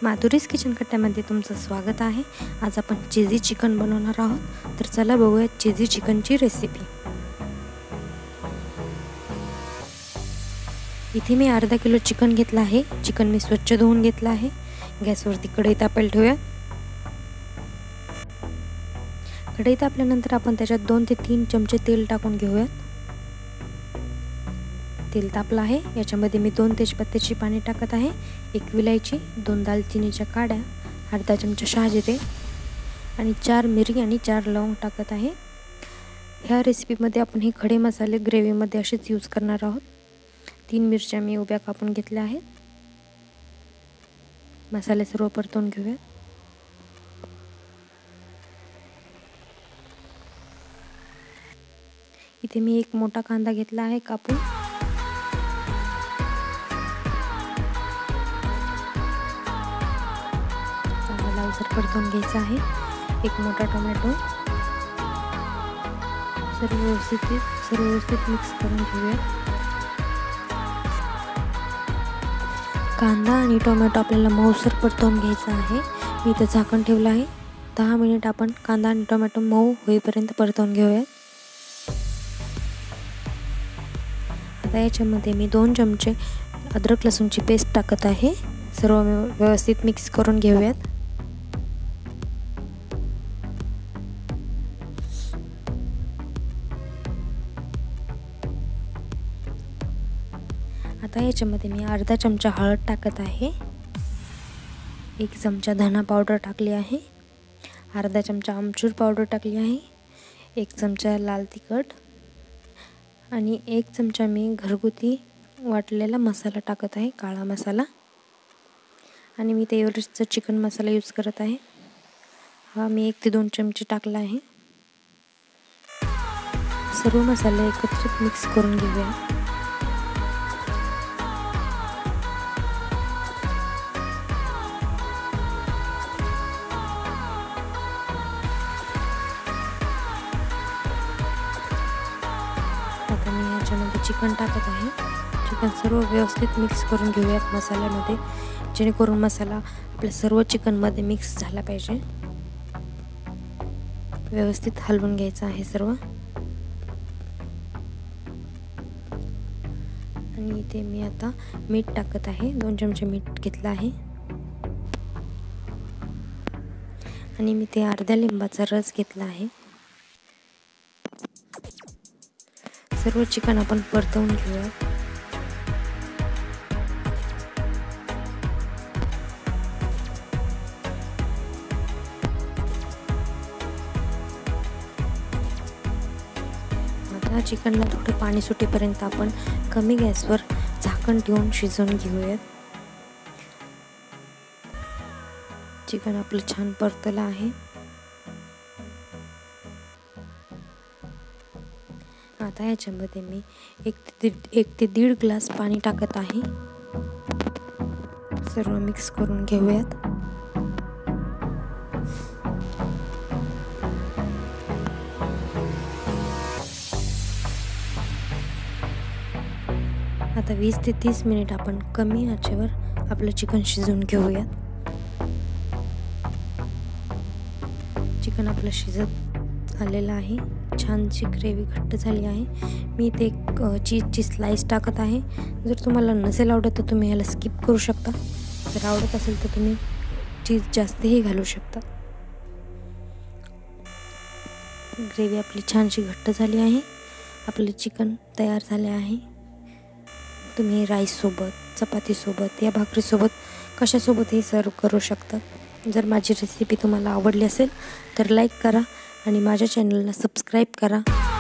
Madhuri's kitchen कट्ट्यामध्ये तुमचं स्वागत आहे। आज आपण चीजी चिकन बनवणार आहोत। तर चला बघूया चीजी चिकनची रेसिपी। इथे मी अर्धा किलो चिकन घेतला आहे। चिकन मी स्वच्छ धुवून घेतला आहे। गॅसवरती कढई तापायला ठेवूया। कढई तापल्यानंतर आपण त्याच्यात 2 ते 3 चमचे तेल टाकून घेऊयात। तेल तापलं आहे। याच्यामध्ये मी 2 तेजपत्त्याची पाने टाकत आहे, 1 विलायची, 2 दालचिनीच्या काड्या, अर्धा चमचा शहाजिरे आणि 4 मिरी आणि 4 लवंग टाकत आहे। ह्या रेसिपीमध्ये आपण हे खडे मसाले ग्रेव्हीमध्ये असेच यूज करणार आहोत। 3 मिरच्या मी उभ्या कापून घेतल्या आहेत। मसाले सर्व परतून घेऊया। इथे मी एक मोठा कांदा घेतला आहे कापून। लालसर परतून घ्यायचा आहे। एक मोठा टोमॅटो सर्व व्यवस्थित मिक्स करून घेऊया। कांदा आणि टोमॅटो आपल्याला मऊसर परतून घ्यायचा आहे। मी इथे झाकण ठेवलं आहे। 10 मिनिट आपण कांदा आणि टोमॅटो मऊ होईपर्यंत परतून घेऊया। आता याच्यामध्ये मी 2 चमचे अद्रक लसूणची पेस्ट टाकत आहे। सर्व व्यवस्थित मिक्स करून घेऊयात। आता याच्यामध्ये मी अर्धा चमचा हळद टाकत आहे, 1 चमचा धना पावडर टाकली आहे, अर्धा चमचा आमचूर पावडर टाकली आहे, 1 चमचा लाल तिखट आणि 1 चमचा मी घरगुती वाटलेला मसाला टाकत आहे, काळा मसाला। आणि मी ते एव्हरेस्टचा चिकन मसाला यूज करत आहे। हा मी 1 ते 2 चमचे टाकला आहे। सर्व मसाले एकत्रित मिक्स करून घेऊया। आता मी याच्यामध्ये चिकन टाकत आहे। चिकन सर्व व्यवस्थित मिक्स करून घेऊयात मसाल्यामध्ये, जेणेकरून मसाला आपल्या सर्व चिकनमध्ये मिक्स झाला पाहिजे। व्यवस्थित हलवून घ्यायचं आहे सर्व। आणि इथे मी आता मीठ टाकत आहे, 2 चमचे मीठ घेतलं आहे। आणि मी ते अर्ध्या लिंबाचा रस घेतला आहे। सर्व चिकन आपण परतवून घेऊया। आता चिकनला थोडं पाणी सुटेपर्यंत आपण कमी गॅसवर झाकण ठेवून शिजवून घेऊयात। चिकन आपलं छान परतलं आहे। आता याच्यामध्ये मी 1 ते 1.5 ग्लास पाणी टाकत आहे। सर्व मिक्स करून घेऊयात। आता 20 ते 30 मिनिट आपण कमी आचेवर आपलं चिकन शिजवून घेऊयात। चिकन आपलं शिजत आलेलं आहे। छानशी ग्रेव्ही घट्ट झाली आहे। मी इथे एक चीजची स्लाइस टाकत आहे। जर तुम्हाला नसेल आवडत तर तुम्ही याला स्किप करू शकता। जर आवडत असेल तर तुम्ही चीज जास्तही घालू शकता। ग्रेव्ही आपली छानशी घट्ट झाली आहे। आपले चिकन तयार झाले आहे। तुम्ही राईससोबत, चपातीसोबत या भाकरीसोबत कशासोबतही सर्व करू शकता। जर माझी रेसिपी तुम्हाला आवडली असेल तर लाईक करा आणि माझ्या चॅनलला सबस्क्राईब करा।